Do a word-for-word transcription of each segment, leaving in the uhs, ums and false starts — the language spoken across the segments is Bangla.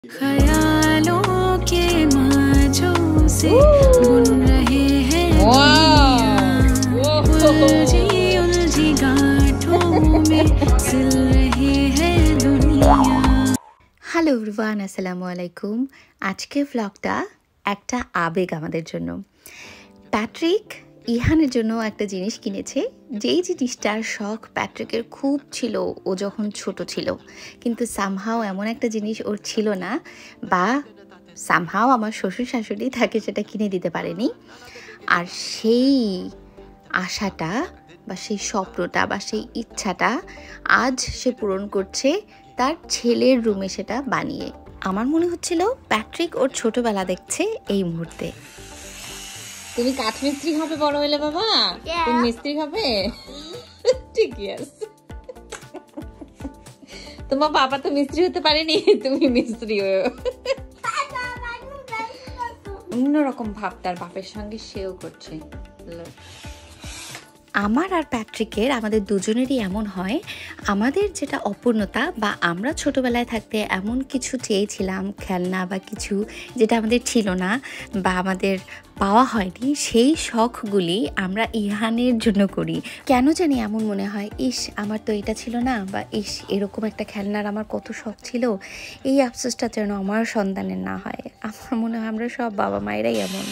হ্যালো এভরিওয়ান, আসসালামু আলাইকুম। আজকে ব্লগটা একটা আবেগ আমাদের জন্য। প্যাট্রিক ইহানের জন্য একটা জিনিস কিনেছে, যেই জিনিসটার শখ প্যাট্রিকের খুব ছিল ও যখন ছোট ছিল, কিন্তু সামহাও এমন একটা জিনিস ওর ছিল না, বা সামহাও আমার শ্বশুর শাশুড়ি তাকে সেটা কিনে দিতে পারেনি। আর সেই আশাটা বা সেই স্বপ্নটা বা সেই ইচ্ছাটা আজ সে পূরণ করছে তার ছেলের রুমে সেটা বানিয়ে। আমার মনে হচ্ছিল প্যাট্রিক ওর ছোটবেলা দেখছে এই মুহূর্তে। তুমি কাঠ মিস্ত্রি হবে বড় হলে বাবা? তুমি মিস্ত্রি হবে? ঠিক আছে। তোমার বাবা তো মিস্ত্রি হতে পারেনি, তুমি মিস্ত্রি হয়ে অন্যরকম ভাব তার বাপের সঙ্গে সেও করছে। আমার আর প্যাট্রিকের, আমাদের দুজনেরই এমন হয়, আমাদের যেটা অপূর্ণতা বা আমরা ছোটবেলায় থাকতে এমন কিছু চেয়েছিলাম, খেলনা বা কিছু যেটা আমাদের ছিল না বা আমাদের পাওয়া হয়নি, সেই শখগুলি আমরা ইহানের জন্য করি। কেন জানি এমন মনে হয়, ইস আমার তো এটা ছিল না, বা ইস এরকম একটা খেলনার আমার কত শখ ছিল, এই আফসোসটা যেন আমার সন্তানের না হয়। আমার মনে হয় আমরা সব বাবা মায়েরাই এমন।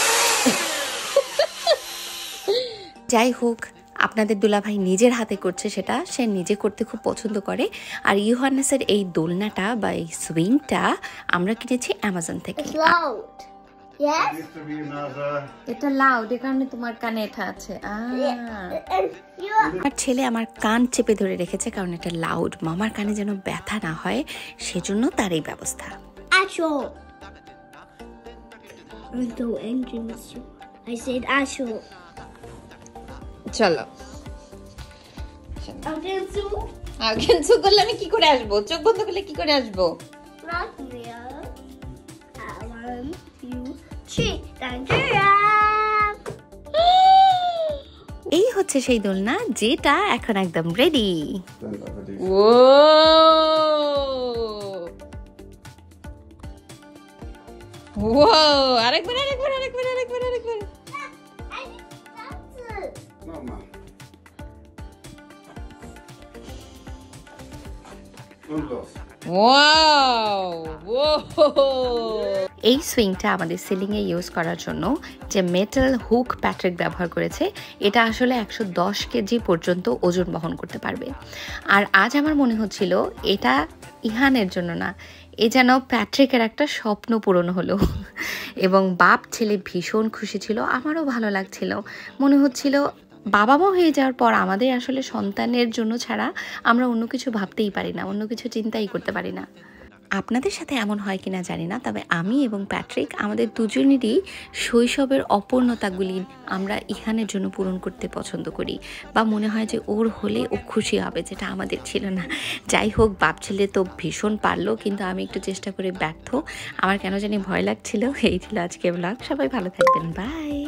যাই হোক, আপনাদের দুলাভাই নিজের হাতে করছে, সেটা সে নিজে করতে খুব পছন্দ করে। আর ইউহান্নেসের এই দোলনাটা বা এই সুইংটা আমরা কিনেছি অ্যামাজন থেকে। এটা লাউড, এ কারণে তোমার কানে এটা আছে। আমার ছেলে আমার কান চেপে ধরে রেখেছে, কারণ এটা লাউড, মামার কানে যেন ব্যথা না হয়, সেজন্য তার এই ব্যবস্থা। চলো আগেনসু করলে আমি কি করে আসবো? চোখ বন্ধ করলে কি করে আসবো? এই হচ্ছে সেই দোলনা যেটা এখন একদম রেডি। ও ও আরেকবার আরেকবার আরেকবার আরেকবার আরেকবার এই সুইংটা আমাদের সিলিং এ ইউজ করার জন্য যে মেটাল হুক প্যাট্রিক ব্যবহার করেছে, এটা আসলে একশো দশ কেজি পর্যন্ত ওজন বহন করতে পারবে। আর আজ আমার মনে হচ্ছিল এটা ইহানের জন্য না, এ যেন প্যাট্রিকের একটা স্বপ্ন পূরণ হলো। এবং বাপ ছেলে ভীষণ খুশি ছিল, আমারও ভালো লাগছিল। মনে হচ্ছিল বাবা মা হয়ে যাওয়ার পর আমাদের আসলে সন্তানের জন্য ছাড়া আমরা অন্য কিছু ভাবতেই পারি না, অন্য কিছু চিন্তাই করতে পারি না। আপনাদের সাথে এমন হয় কিনা জানি না, তবে আমি এবং প্যাট্রিক আমাদের দুজনেরই শৈশবের অপূর্ণতাগুলি আমরা ইহানের জন্য পূরণ করতে পছন্দ করি, বা মনে হয় যে ওর হলে ও খুশি হবে, যেটা আমাদের ছিল না। যাই হোক, বাপ ছেলে তো ভীষণ পারলো, কিন্তু আমি একটু চেষ্টা করে ব্যর্থ। আমার কেন জানি ভয় লাগছিল। এই ছিল আজকে ব্লগ, সবাই ভালো থাকবেন, বাই।